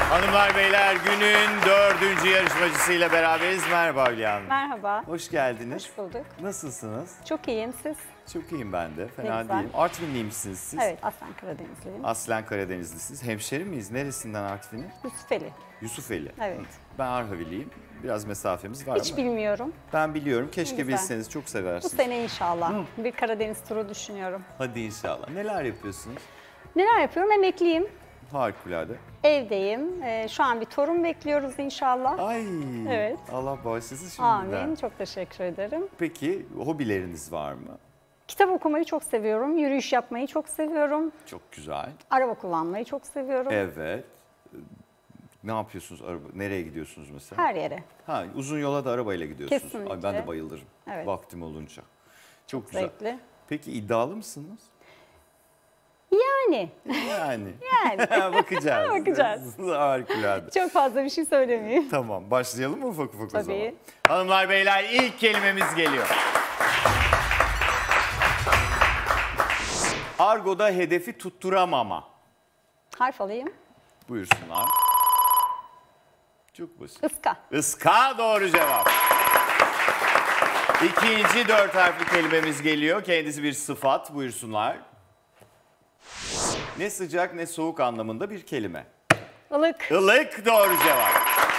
Hanımlar beyler, günün 4. yarışmacısıyla beraberiz. Merhaba Hülya Hanım. Merhaba. Hoş geldiniz. Hoş bulduk. Nasılsınız? Çok iyiyim, siz? Çok iyiyim ben de. Ne Fena güzel. değilim. Artvinliymişsiniz siz. Evet, aslen Karadenizliyim. Aslen Karadenizlisiniz. Hemşeri miyiz? Neresinden Artvin'in? Yusufeli. Yusufeli. Evet. Ben Arhaviliyim. Biraz mesafemiz var Hiç ama. bilmiyorum. Ben biliyorum. Keşke Güzel. bilseniz. Çok Bu seversiniz. sene inşallah bir Karadeniz turu düşünüyorum. Hadi inşallah. Neler yapıyorsunuz? Neler yapıyorum? Emekliyim. Harikulade. Evdeyim. Şu an bir torun bekliyoruz inşallah. Ay. Evet. Allah bağışlasın şimdiden. Amin. Çok teşekkür ederim. Peki hobileriniz var mı? Kitap okumayı çok seviyorum. Yürüyüş yapmayı çok seviyorum. Çok güzel. Araba kullanmayı çok seviyorum. Evet. Ne yapıyorsunuz? Nereye gidiyorsunuz mesela? Her yere. Ha, uzun yola da arabayla gidiyorsunuz. Kesinlikle. Ay, ben de bayılırım. Evet. Vaktim olunca. Çok güzel. Zevkli. Peki iddialı mısınız? Yani. Yani. Yani. Bakacağız. Bakacağız. Harikulade. Çok fazla bir şey söylemeyeyim. Tamam. Başlayalım mı ufak ufak o zaman? Tabii. Hanımlar beyler, ilk kelimemiz geliyor. Argo'da hedefi tutturamama. Harf alayım. Buyursunlar. Çok basit. Iska. Iska doğru cevap. İkinci 4 harfli kelimemiz geliyor. Kendisi bir sıfat. Buyursunlar. Ne sıcak ne soğuk anlamında bir kelime. Ilık. Ilık doğru cevap.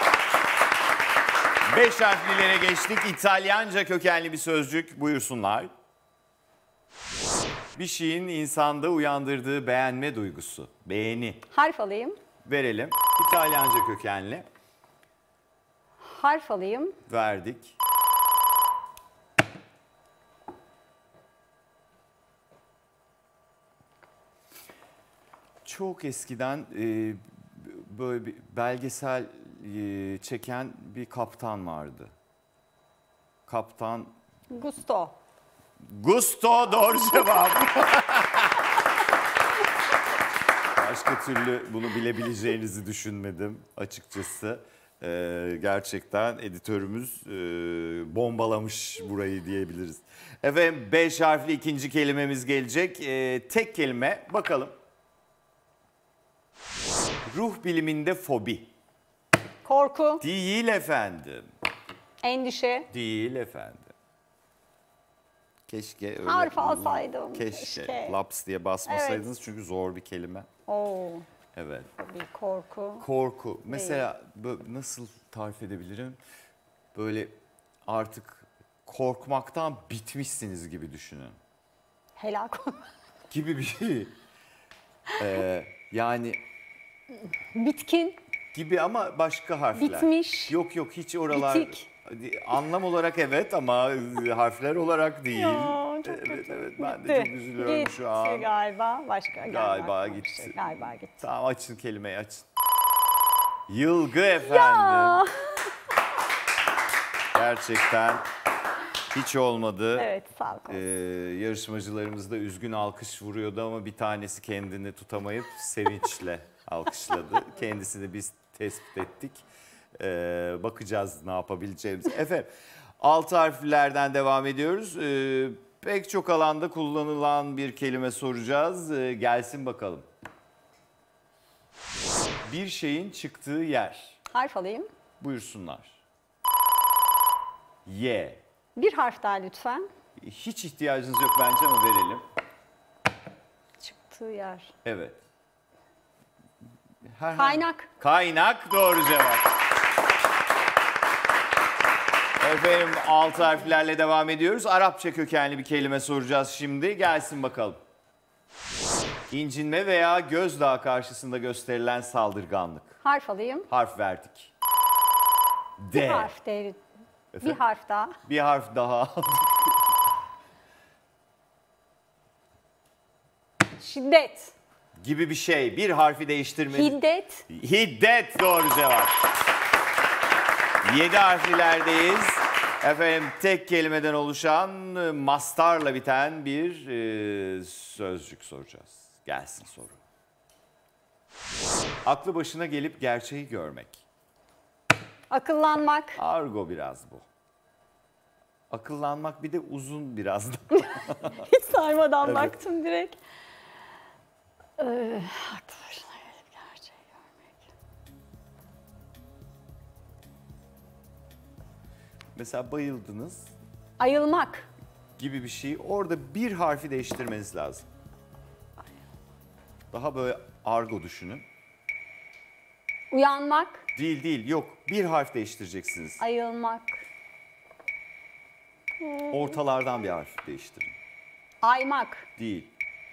5 harflilere geçtik. İtalyanca kökenli bir sözcük. Buyursunlar. Bir şeyin insanda uyandırdığı beğenme duygusu. Beğeni. Harf alayım. Verelim. İtalyanca kökenli. Harf alayım. Verdik. Çok eskiden böyle bir belgesel çeken bir kaptan vardı. Kaptan Gusto. Gusto doğru cevap. Başka türlü bunu bilebileceğinizi düşünmedim açıkçası. Gerçekten editörümüz bombalamış burayı diyebiliriz. Efendim 5 harfli ikinci kelimemiz gelecek. Tek kelime bakalım. Ruh biliminde fobi. Korku. Değil efendim. Endişe. Değil efendim. Keşke öyle. Harf alsaydım. Keşke. Laps diye basmasaydınız çünkü zor bir kelime. Oo. Evet. Bir korku. Korku. Mesela nasıl tarif edebilirim? Böyle artık korkmaktan bitmişsiniz gibi düşünün. Helak. Gibi bir şey. Yani Bitkin. gibi ama başka harfler. Bitmiş. Yok hiç oralar. Bitik. Anlam olarak evet ama harfler olarak değil. Ya, çok Evet kötü. evet ben de çok üzülüyorum Gitti şu an. galiba. Başka Galiba aklıma bir gitti. şey. Galiba gitti. Tamam açın kelimeyi açın. Yılgı efendim. Ya. Gerçekten hiç olmadı. Evet, sağ olun. Yarışmacılarımız da üzgün alkış vuruyordu ama bir tanesi kendini tutamayıp sevinçle alkışladı. Kendisini biz tespit ettik. Bakacağız ne yapabileceğimiz. Efendim 6 harflerden devam ediyoruz. Pek çok alanda kullanılan bir kelime soracağız. Gelsin bakalım. Bir şeyin çıktığı yer. Harf alayım. Buyursunlar. Y. Bir harf daha lütfen. Hiç ihtiyacınız yok bence ama verelim. Çıktığı yer. Evet. Kaynak. Kaynak doğru cevap. Efendim 6 harflerle devam ediyoruz. Arapça kökenli bir kelime soracağız şimdi. Gelsin bakalım. İncinme veya gözdağı karşısında gösterilen saldırganlık. Harf alayım. Harf verdik. D. Bir harf değil. Bir harf daha. Bir harf daha aldık. Şiddet. Gibi bir şey. Bir harfi değiştirmedi. Hiddet. Hiddet doğru cevap. 7 harflilerdeyiz. Efendim tek kelimeden oluşan mastarla biten bir sözcük soracağız. Gelsin soru. Aklı başına gelip gerçeği görmek. Akıllanmak. Argo biraz bu. Akıllanmak bir de uzun biraz da. Hiç saymadan Evet. baktım direkt. Aklı başına gelip gerçeği görmek. Mesela bayıldınız Ayılmak. gibi bir şey. Orada bir harfi değiştirmeniz lazım. Daha böyle argo düşünün. Uyanmak. Değil yok. Bir harf değiştireceksiniz. Ayılmak. Ortalardan bir harf değiştirin. Aymak. Değil.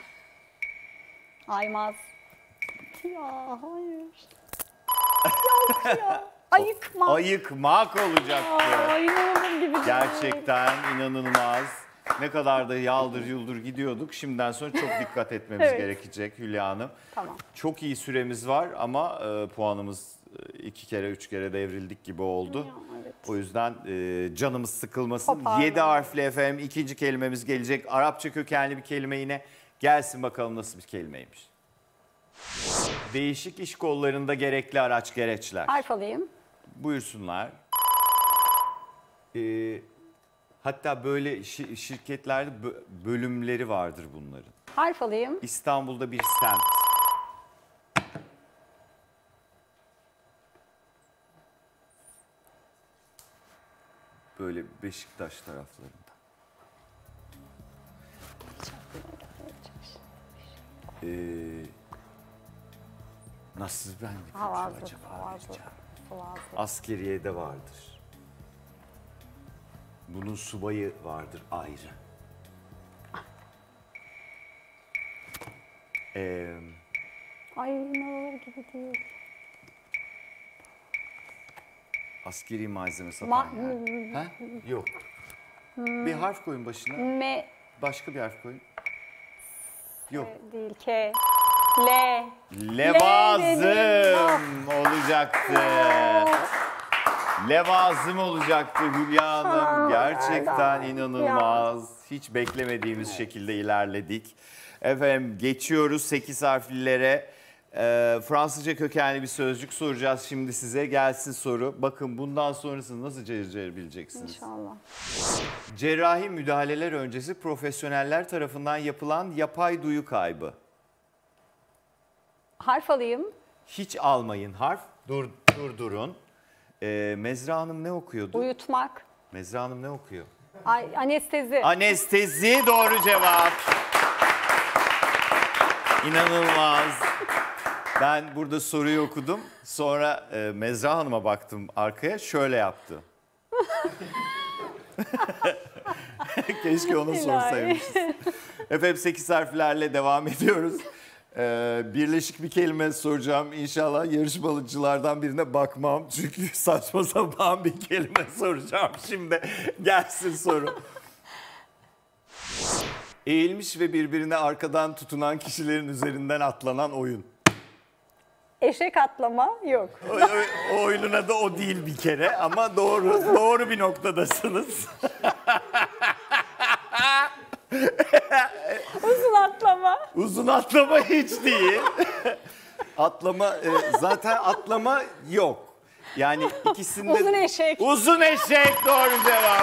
Aymaz. Ya hayır. Yok ya. Ayıkmak. Ayıkmak olacaktı. Ay inanılır gibi değil. Gerçekten inanılmaz. Ne kadar da yaldır yuldur gidiyorduk. Şimdiden sonra çok dikkat etmemiz Evet. gerekecek Hülya Hanım. Tamam. Çok iyi süremiz var ama puanımız 2 kere 3 kere devrildik gibi oldu. Ya, evet. O yüzden canımız sıkılmasın. Toparlanın. 7 harfli efendim ikinci kelimemiz gelecek. Arapça kökenli bir kelime yine. Gelsin bakalım nasıl bir kelimeymiş. Değişik iş kollarında gerekli araç gereçler. Harf alayım. Buyursunlar. Hatta böyle şirketlerde bölümleri vardır bunların. Harf alayım. İstanbul'da bir semt. Böyle Beşiktaş taraflarında. Nasıl ben ipucu Havazlı. acaba Havazlı. vereceğim? Havazlı. Askeriyede vardır. Bunun subayı vardır ayrı. Ay inanılır gibi değil. Askeri malzeme satan yer. Ha? Yok. Bir harf koyun başına. M Başka bir harf koyun. Yok. değil. K. L. Levazım olacaktı. Levazım olacaktı Hülya Hanım. Gerçekten inanılmaz. Hiç beklemediğimiz şekilde ilerledik. Efendim geçiyoruz 8 harflilere. Fransızca kökenli bir sözcük soracağız şimdi size. Gelsin soru. Bakın bundan sonrasını nasıl bileceksiniz. İnşallah. Cerrahi müdahaleler öncesi profesyoneller tarafından yapılan yapay duyu kaybı. Harf alayım. Hiç almayın harf. Durdurun. Mezra Hanım ne okuyordu? Uyutmak. Mezra Hanım ne okuyor? Ay, anestezi. Anestezi doğru cevap. İnanılmaz. Ben burada soruyu okudum. Sonra Mezra Hanım'a baktım arkaya şöyle yaptı. Keşke ona sorsaymışız. Efendim 8 harflerle devam ediyoruz. Birleşik bir kelime soracağım. İnşallah yarışmacılardan birine bakmam. Çünkü saçma sapan bir kelime soracağım şimdi. Gelsin soru. Eğilmiş ve birbirine arkadan tutunan kişilerin üzerinden atlanan oyun. Eşek atlama yok. O oyunun adı o değil bir kere ama doğru bir noktadasınız. Uzun atlama. Uzun atlama hiç değil. Atlama zaten atlama yok. Yani ikisinde... Uzun eşek. Uzun eşek doğru cevap.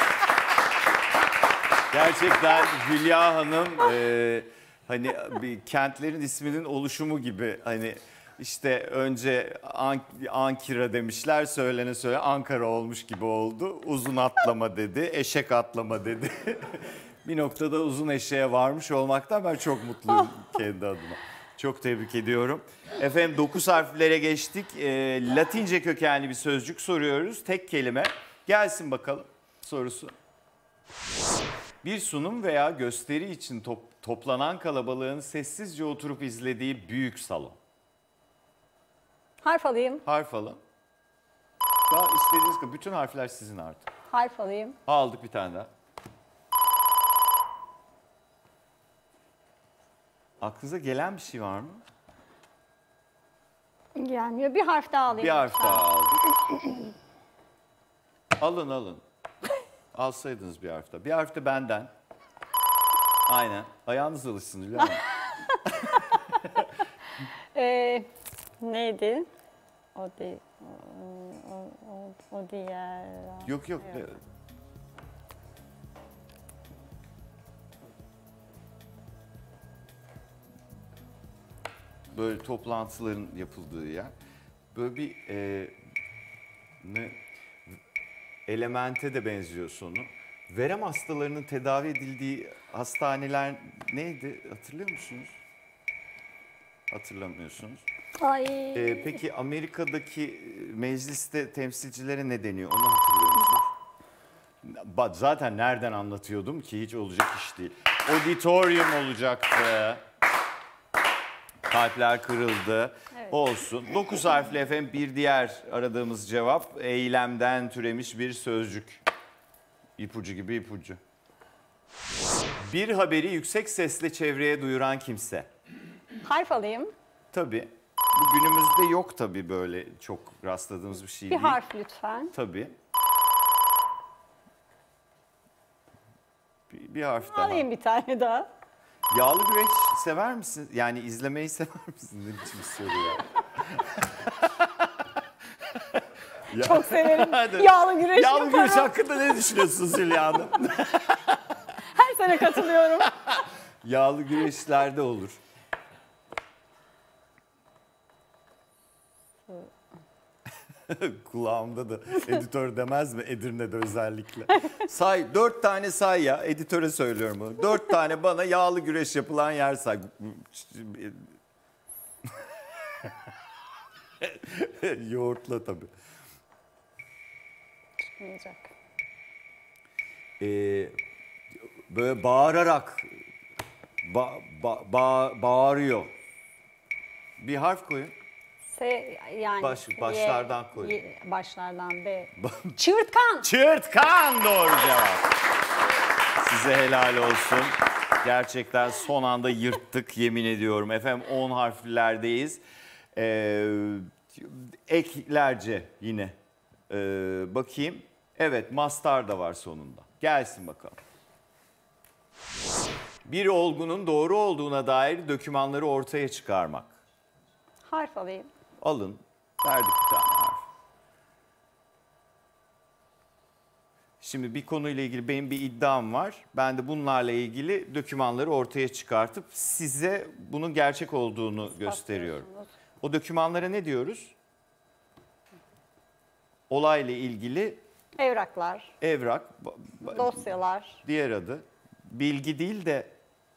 Gerçekten Hülya Hanım hani bir kentlerin isminin oluşumu gibi hani işte önce Ankara demişler söylene Ankara olmuş gibi oldu. Uzun atlama dedi, eşek atlama dedi. Bir noktada uzun eşeğe varmış olmaktan ben çok mutluyum kendi adıma. Çok tebrik ediyorum. Efendim 9 harflere geçtik. Latince kökenli bir sözcük soruyoruz. Tek kelime. Gelsin bakalım sorusu. Bir sunum veya gösteri için toplanan kalabalığın sessizce oturup izlediği büyük salon. Harf alayım. Harf alın. Daha istediğiniz gibi bütün harfler sizin artık. Harf alayım. Aldık bir tane daha. Aklınıza gelen bir şey var mı? Gelmiyor. Bir harf daha alayım. Bir harf daha aldık. Alın. Alsaydınız bir harf daha. Bir harf de benden. Aynen. Ayağınız alışsın Hülya Hanım. Neydi? O değil. O diğer. Yok. Böyle toplantıların yapıldığı yer. Böyle bir Elemente de benziyor sonu. Verem hastalarının tedavi edildiği hastaneler neydi? Hatırlıyor musunuz? Hatırlamıyorsunuz. Ay. Peki Amerika'daki mecliste temsilcilere ne deniyor? Onu hatırlıyor musunuz? Zaten nereden anlatıyordum ki, hiç olacak iş değil. Auditorium olacaktı. Kalpler kırıldı. Evet. Olsun. 9 harfli efendim, bir diğer aradığımız cevap eylemden türemiş bir sözcük. İpucu gibi ipucu. Bir haberi yüksek sesle çevreye duyuran kimse. Harf alayım. Tabii. Bu günümüzde yok tabii, böyle çok rastladığımız bir şey Bir değil. harf lütfen. Tabii. Bir harf daha. Alayım bir tane daha. Yağlı güreş sever misin? Yani izlemeyi sever misin? Ne biçim soru ya? Çok severim. Hadi. Yağlı güreş Yağlı yaparım. güreş hakkında ne düşünüyorsunuz Hülya Hanım? Her sene katılıyorum. Yağlı güreşlerde olur. Kulağımda da editör demez mi? Edirne'de özellikle. Say, 4 tane say ya. Editöre söylüyorum bunu. 4 tane bana yağlı güreş yapılan yer say. Yoğurtla tabii. Çıkmayacak. Böyle bağırarak bağırıyor. Bir harf koyun. Yani Başlardan koy. Başlardan B. Çığırtkan. Çığırtkan doğru cevap. Size helal olsun. Gerçekten son anda yırttık, yemin ediyorum. Efendim 10 harflerdeyiz. Eklerce yine. Bakayım. Evet, mastar da var sonunda. Gelsin bakalım. Bir olgunun doğru olduğuna dair dokümanları ortaya çıkarmak. Harf alayım. Alın. Verdik bir tane harf. Şimdi bir konuyla ilgili benim bir iddiam var. Ben de bunlarla ilgili dokümanları ortaya çıkartıp size bunun gerçek olduğunu gösteriyorum. O dokümanlara ne diyoruz? Olayla ilgili Evraklar, evrak, dosyalar. diğer adı. Bilgi değil de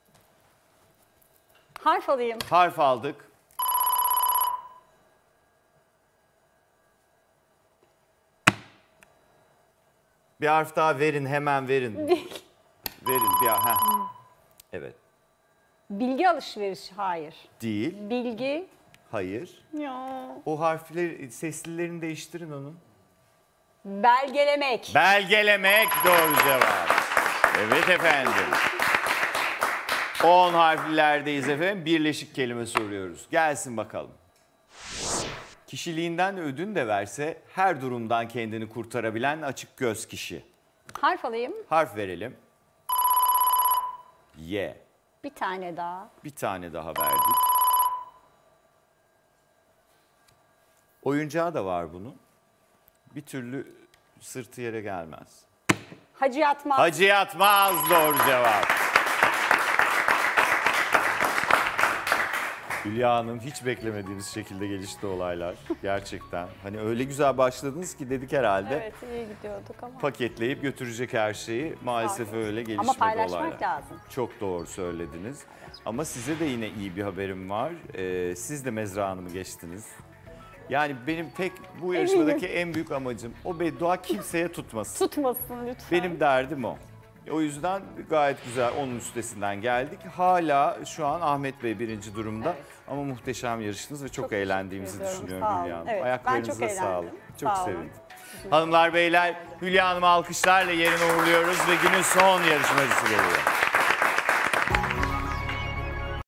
Harf alayım. harf aldık. Bir harf daha verin, hemen verin. Verin bir harf. Evet. Bilgi alışverişi. Hayır. Değil. Bilgi. Hayır. Ya. O harfleri, seslilerini değiştirin onun. Belgelemek. Belgelemek doğru cevap. Evet efendim. 10 harflerdeyiz efendim. Birleşik kelime soruyoruz. Gelsin bakalım. Kişiliğinden ödün de verse her durumdan kendini kurtarabilen açık göz kişi. Harf alayım. Harf verelim. Y. Bir tane daha. Bir tane daha verdik. Oyuncağı da var bunun. Bir türlü sırtı yere gelmez. Hacı yatmaz. Hacı yatmaz doğru cevap. Hülya Hanım, hiç beklemediğimiz şekilde gelişti olaylar. Gerçekten. Hani öyle güzel başladınız ki dedik herhalde. Evet, iyi gidiyorduk ama. Paketleyip götürecek her şeyi. Maalesef öyle gelişmedi Ama paylaşmak olaylar. lazım. Çok doğru söylediniz. Ama size de yine iyi bir haberim var. Siz de Mezra Hanım'ı geçtiniz. Yani benim tek bu yarışmadaki en büyük amacım o beddua kimseye tutmasın. Tutmasın lütfen. Benim derdim o. O yüzden gayet güzel onun üstesinden geldik. Hala şu an Ahmet Bey birinci durumda. Evet. Ama muhteşem yarıştınız ve çok teşekkür eğlendiğimizi ediyorum. düşünüyorum Sağ olun. Hülya Hanım. Evet, ben Ayaklarınıza çok eğlendim. sağlık. Çok Sağ olun. sevindim. Hanımlar beyler, Hülya Hanım'ı alkışlarla yerine uğurluyoruz ve günün son yarışmacısı geliyor.